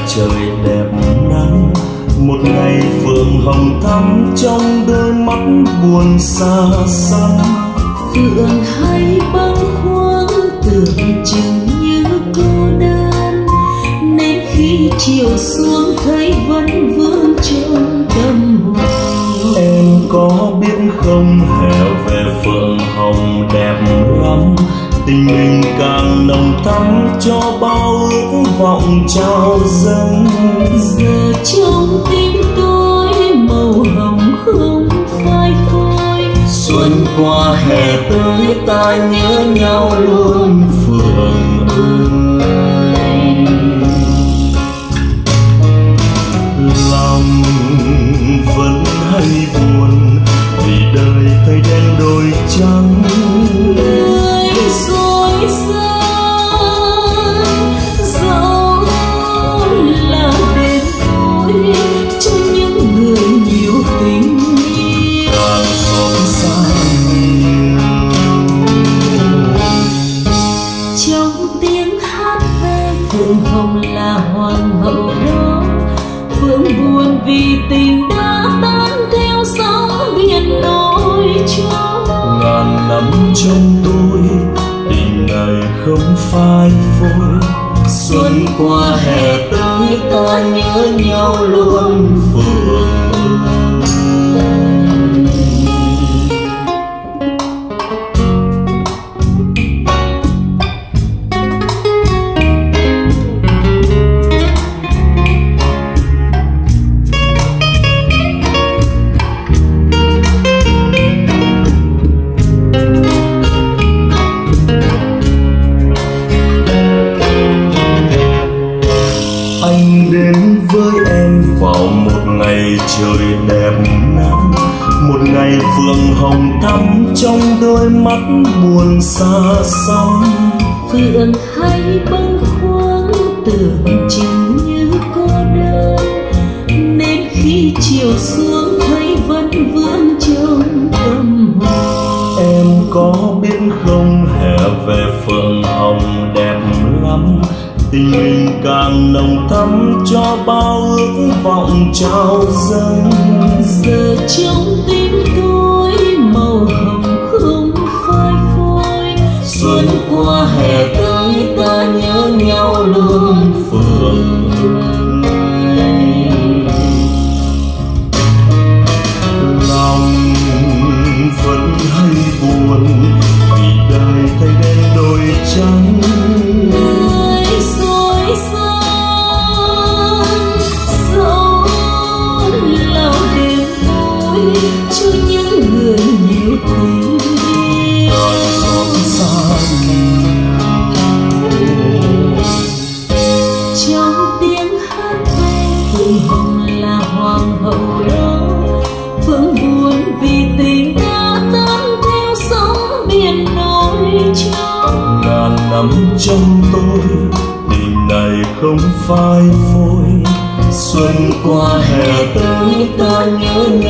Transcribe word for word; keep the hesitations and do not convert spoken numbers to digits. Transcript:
trời đẹp nắng, một ngày phượng hồng thắm trong đôi mắt buồn xa xăm. Phượng hay bâng khuâng tưởng chừng như cô đơn, nên khi chiều xuống thấy vẫn vương trong tâm hồn. Em có biết không, hè về phượng hồng đẹp lắm, tình mình càng nồng thắm cho bao ước vọng trao dâng. Giờ trong tim tôi màu hồng không phai phôi, xuân qua hè tới ta nhớ nhau luôn Phượng ơi. Lòng vẫn hay buồn vì đời thay đen đổi trắng, người dối gian dẫu là đêm tối cho những người nhiều tình yêu càng xót xa nhiều. trong tiếng hát về phượng hồng là hoàng hậu đó, phượng buồn vì tình đã tan theo sóng biển nổi trôi. Ngàn năm trong tôi tình này không phai phôi, xuân qua hè tới ta nhớ nhau luôn Phượng ơi. Anh đến với em vào một ngày trời đẹp nắng, một ngày phượng hồng thắm trong đôi mắt buồn xa xăm. Phượng hay bâng khuâng tưởng chừng như cô đơn, nên khi chiều xuống thấy vẫn vương trong tâm hồn. Em có biết không, hè về phượng hồng đẹp lắm, tình mình càng nồng thắm cho bao ước vọng trao dâng. Giờ trong tim tôi màu hồng không phai phôi, xuân qua hè tới ta nhớ nhau luôn Phượng ơi. Lòng vẫn hay buồn vì đời thay đen đổi trắng, người dối gian dẫu là đêm tối cho những người nhiều tình yêu càng xót xa nhiều. trong tiếng hát về phượng hồng là hoàng hậu đó, phượng buồn vì tình đã tan theo sóng biển nổi trôi. Ngàn năm trong tôi tình này không phai phôi, xuân qua hè tới ta nhớ